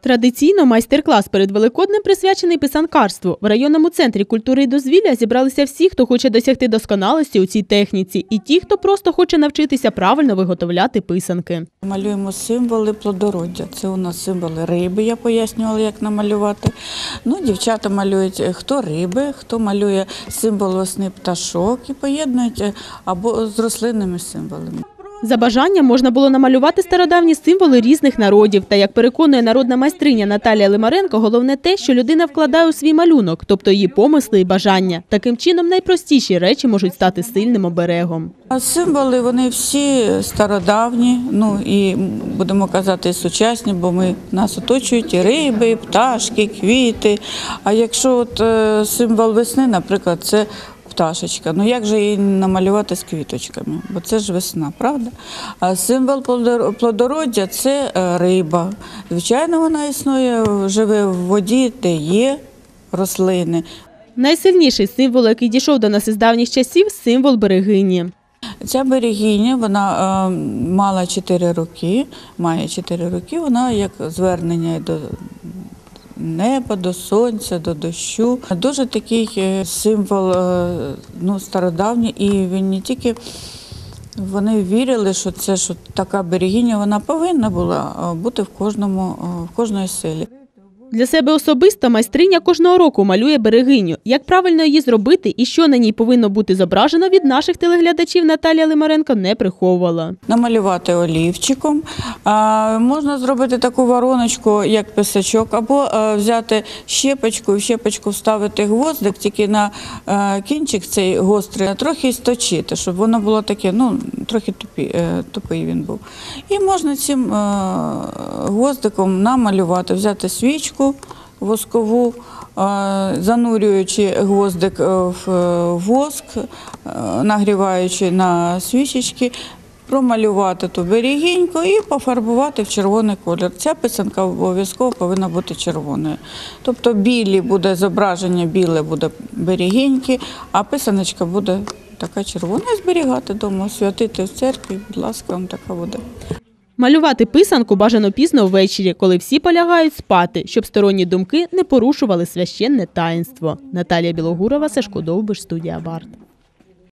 Традиційно майстер-клас перед Великоднем присвячений писанкарству. В районному центрі культури і дозвілля зібралися всі, хто хоче досягти досконалості у цій техніці, і ті, хто просто хоче навчитися правильно виготовляти писанки. Малюємо символи плодороддя. Це у нас символи риби, я пояснювала, як намалювати. Дівчата малюють хто риби, хто малює символ весни пташок і поєднують або з рослинними символами. За бажанням можна було намалювати стародавні символи різних народів. Та, як переконує народна майстриня Наталія Лимаренко, головне те, що людина вкладає у свій малюнок, тобто її помисли і бажання. Таким чином, найпростіші речі можуть стати сильним оберегом. Символи, вони всі стародавні, і, будемо казати, сучасні, бо нас оточують і риби, і пташки, і квіти. А якщо символ весни, наприклад, це пташечка. Як же її намалювати з квіточками? Бо це ж весна, правда? А символ плодороддя – це риба. Звичайно, вона існує, живе в воді, де є рослини. Найсильніший символ, який дійшов до нас із давніх часів – символ берегині. Ця берегиня, вона мала 4 роки, має 4 роки, вона як звернення до неба, до сонця, до дощу. Дуже такий символ стародавній, і він не тільки, вони вірили, що така берегиня, вона повинна була бути в кожної селі. Для себе особисто майстриня кожного року малює берегиню. Як правильно її зробити і що на ній повинно бути зображено, від наших телеглядачів Наталія Лимаренко не приховувала. Намалювати олівчиком, можна зробити таку вороночку, як писачок, або взяти щепочку, в щепочку вставити гвоздик, тільки на кінчик цей гострий, трохи сточити, щоб воно було таке, трохи тупий він був. І можна цим гвоздиком намалювати, взяти свічку воскову, занурюючи гвоздик в воск, нагріваючи на свічечки, промалювати ту берегиньку і пофарбувати в червоний колір. Ця писанка обов'язково повинна бути червоною. Тобто білі буде зображення, біле буде берегиньки, а писаночка буде така червона. І зберігати вдома, святити в церкві, будь ласка, вам така буде. Малювати писанку бажано пізно ввечері, коли всі полягають спати, щоб сторонні думки не порушували священне таїнство. Наталія Білогурова, Сашко Довбиш, студія Барт.